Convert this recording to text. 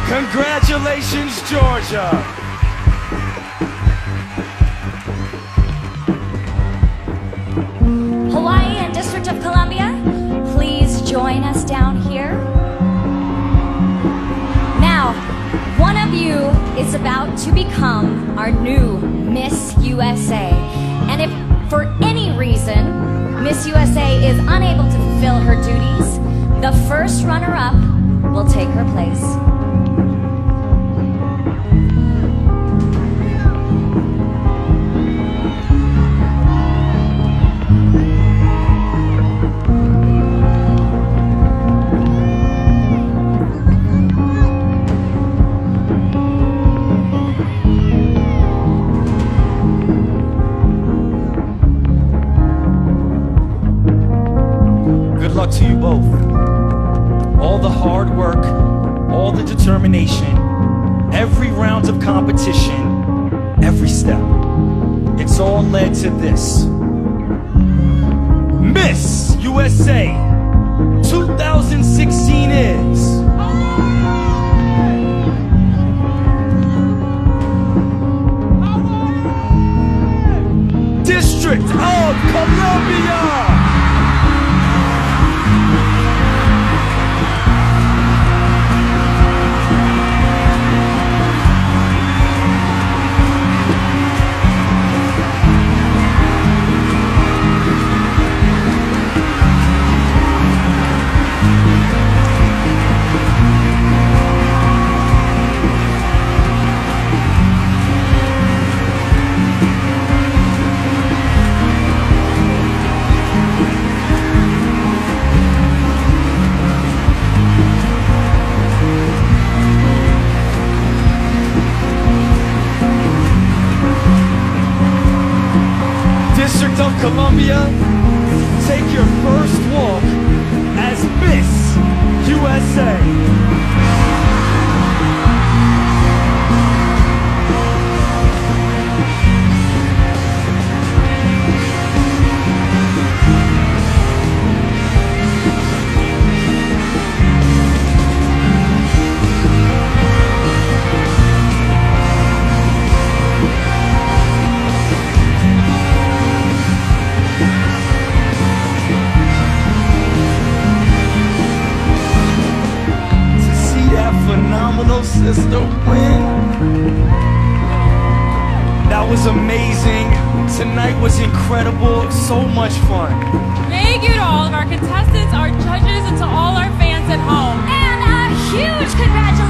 Congratulations, Georgia. Hawaii and District of Columbia, please join us down here. Now, one of you is about to become our new Miss USA. And if for any reason Miss USA is unable to fulfill her duties, the first runner-up will take her place. Good luck to you both. All the hard work, all the determination, every round of competition, every step, it's all led to this. Miss USA 2016 is... District of Columbia! District of Columbia, take your first walk as Miss USA. Phenomenal sister win. That was amazing. Tonight was incredible. So much fun. Thank you to all of our contestants, our judges, and to all our fans at home. And a huge congratulations